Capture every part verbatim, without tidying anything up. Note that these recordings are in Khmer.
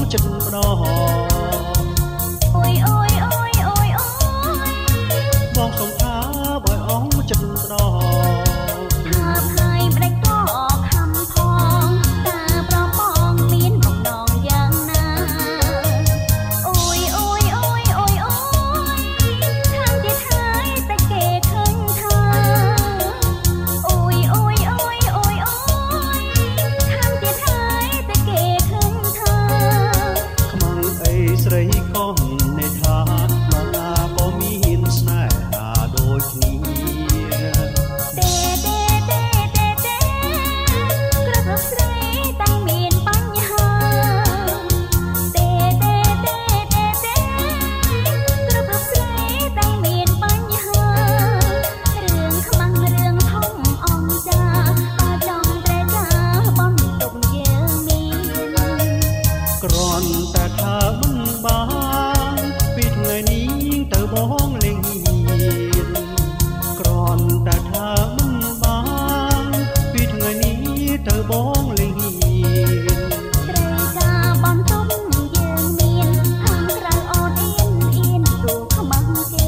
ចិត្តម្ដងអូយអូយអូយអូយអូយបងសុំថាបើអងចិត្តម្ដងថាភ័យម្ដេចក៏ខំផងតើប្របងមានបំណងយ៉ាងណាអូយអូយអូយអូយអូយខាងទៀតហើយតែគេឃើញថាអូយអូយអូយអូយអូយខាងទៀតហើយតែគេឃើញថាខ្មាំងអីស្រីកូននៃថាដល់ណាក៏មានស្នេហាដូចគ្នាទេទេទេទេទេគ្រប់គ្រប់ស្រីតែមានបញ្ហាទេទេទេទេទេគ្រប់គ្រប់ស្រីតែមានបញ្ហារឿងខ្មាំងរឿងធំអងចាបើចង់ត្រេចាបន្ទុកយើងមានគ្រាន់តែថាមិនបានពីថ្ងៃនេះទៅបងលេងហ៊ានគ្រាន់តែថាមិនបានពីថ្ងៃនេះទៅបងលេងហ៊ានត្រេចាបន្ទុកយើងមានខាងក្រៅអូនអៀនអៀនទូខ្មាំងគេ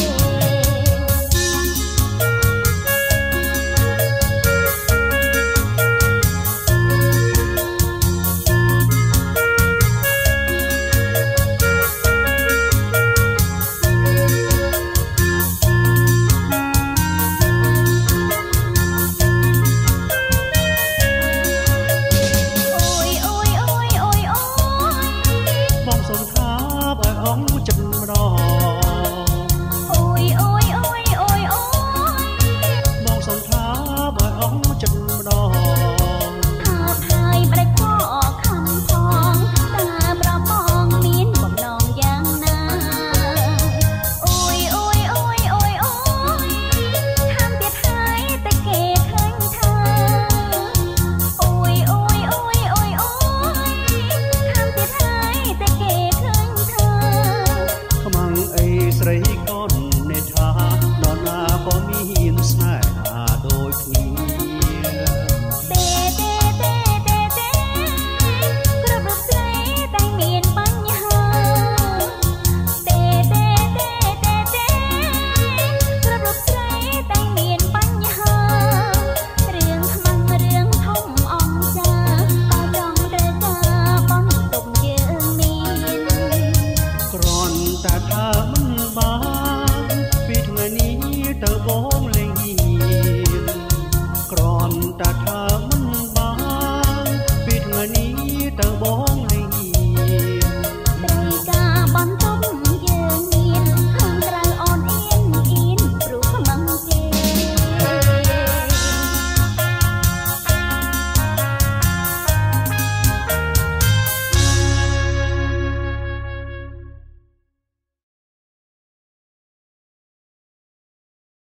ចិត្តម្ដងអូយអូយអូយអូយអូយបងសុំថាបើអងចិត្តម្ដងថាភ័យម្ដេចក៏ខំផងតើប្របងមានបំណងយ៉ាងណាអូយអូយអូយអូយអូយខាងទៀតហើយតែគេឃើញថាអូយអូយអូយអូយអូយខាងទៀតហើយតែគេឃើញថាខ្មាំងអីស្រីកូននៃថាដល់ណាក៏មានស្នេហាដូចគ្នាទេទេទេទេទេគ្រប់គ្រប់ស្រីតែមានបញ្ហាទេទេទេទេទេគ្រប់គ្រប់ស្រីតែមានបញ្ហារឿងខ្មាំងរឿងធំអងចាបើចង់ត្រេចាបន្ទុកយើងមានគ្រាន់តែថាមិនបាន